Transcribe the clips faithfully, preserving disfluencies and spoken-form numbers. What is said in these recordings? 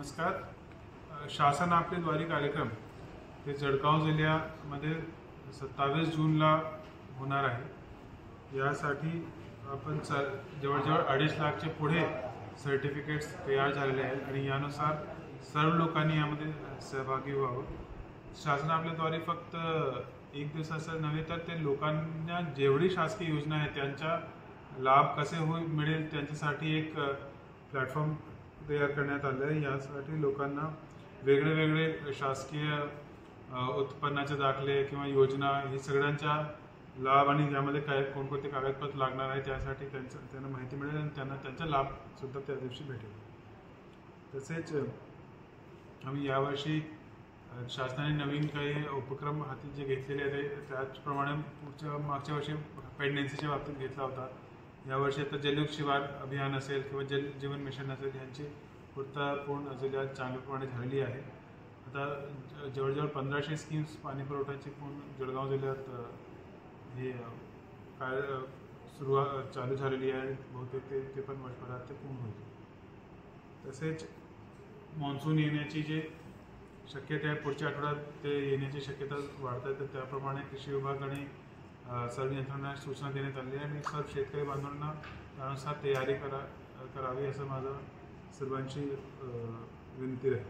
नमस्कार. शासन आपले द्वारे कार्यक्रम ते जळगाव जिल्ह्यामध्ये सत्तावीस जूनला होणार आहे. यासाठी आपण स जवळजवळ अडीच लाखचे पुढे सर्टिफिकेट्स तयार झालेले आहेत आणि यानुसार सर्व लोकांनी यामध्ये सहभागी व्हावं. शासन आपल्याद्वारे फक्त एक दिवसाचं नव्हे तर ते लोकांना जेवढी शासकीय योजना आहे त्यांचा लाभ कसे होईल मिळेल त्यांच्यासाठी एक प्लॅटफॉर्म तयार करण्यात आलं आहे. यासाठी लोकांना वेगळे वेगळे शासकीय उत्पन्नाचे दाखले किंवा योजना हे सगळ्यांचा लाभ आणि त्यामध्ये काय कोणकोणते कागदपत्र लागणार आहे त्यासाठी त्यांचं त्यांना माहिती मिळेल आणि त्यांना त्यांचा लाभसुद्धा त्या दिवशी भेटेल. तसेच आम्ही यावर्षी शासनाने नवीन काही उपक्रम हाती जे घेतलेले आहेत त्याचप्रमाणे पुढच्या मागच्या वर्षी प्रेग्नन्सीच्या बाबतीत घेतला होता. यावर्षी आता जलयुक्त शिवार अभियान असेल किंवा जल जीवन मिशन असेल यांची पूर्तता पूर्ण जिल्ह्यात चांगल्याप्रमाणे झालेली आहे. आता जवळजवळ पंधराशे स्कीम्स पाणी पुरवठ्याची पूर्ण जळगाव जिल्ह्यात हे काय सुरुवात चालू झालेली आहे. बहुतेक ते ते पण वर्षभरात ते पूर्ण होईल. तसेच मान्सून येण्याची जे शक्यता आहे पुढच्या आठवड्यात ते येण्याची शक्यता वाढत आहे तर त्याप्रमाणे कृषी विभाग आणि सर्व यंत्रणा सूचना देण्यात आली आहे आणि सर्व शेतकरी बांधवांना त्यानुसार तयारी करा करावी असं माझं सर्वांची विनंती आहे.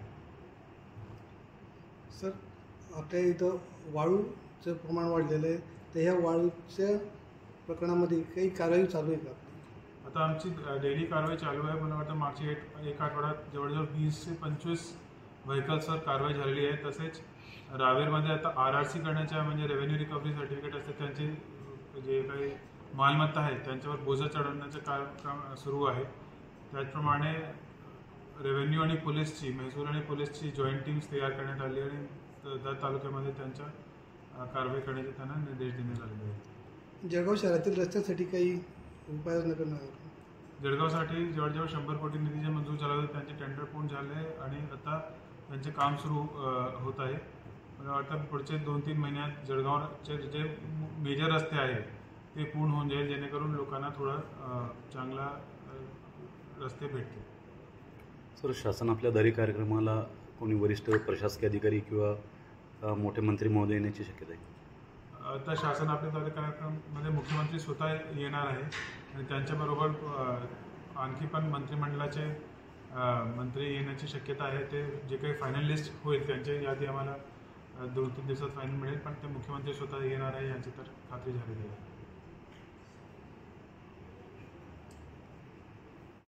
सर, आपल्या इथं वाळूचं प्रमाण वाढलेलं आहे तर ह्या वाळूच्या प्रकरणामध्ये काही कारवाई चालू आहे का? आता आमची डेली कारवाई चालू आहे. मला वाटतं मागच्या एक एक आठवड्यात जवळजवळ वीस ते पंचवीस व्हेकल्सवर कारवाई झालेली आहे. तसेच रावेरमध्ये आता आर आर सी करण्याच्या म्हणजे रेव्हेन्यू रिकव्हरी सर्टिफिकेट असते त्यांचे जे काही मालमत्ता आहे त्यांच्यावर बोजा चढवण्याचं काम सुरू आहे. त्याचप्रमाणे रेव्हेन्यू आणि पोलीसची महसूल आणि पोलीसची जॉईंट टीम्स तयार करण्यात आली आणि त्या तालुक्यामध्ये त्यांच्या कारवाई करण्याचे त्यांना निर्देश देण्यात आलेले आहेत. जळगाव शहरातील रस्त्यासाठी काही उपाययोजना करणार? जळगावसाठी जवळजवळ शंभर कोटी निधीचे मंजूर झाला होता. त्यांचे टेंडर पूर्ण झाले आणि आता त्यांचे काम सुरू होत आहे. मला वाटतं पुढचे दोन तीन महिन्यात जळगावचे जे मेजर रस्ते आहेत ते पूर्ण होऊन जाईल जेणेकरून लोकांना थोडा चांगला रस्ते भेटतील. सर, शासन आपल्या दारी कार्यक्रमाला कोणी वरिष्ठ प्रशासकीय अधिकारी किंवा मोठे मंत्री महोदय येण्याची शक्यता आहे? आता शासन आपल्या दारी कार्यक्रमामध्ये मुख्यमंत्री स्वतः येणार आहे आणि त्यांच्याबरोबर आणखी पण मंत्रिमंडळाचे मंत्री येण्याची शक्यता आहे. ते जे काही फायनल लिस्ट होईल त्यांची यादी आम्हाला दोन तीन दिवसात फायनल मिळेल पण ते मुख्यमंत्री स्वतः येणार आहे याची तर खात्री झालेली आहे.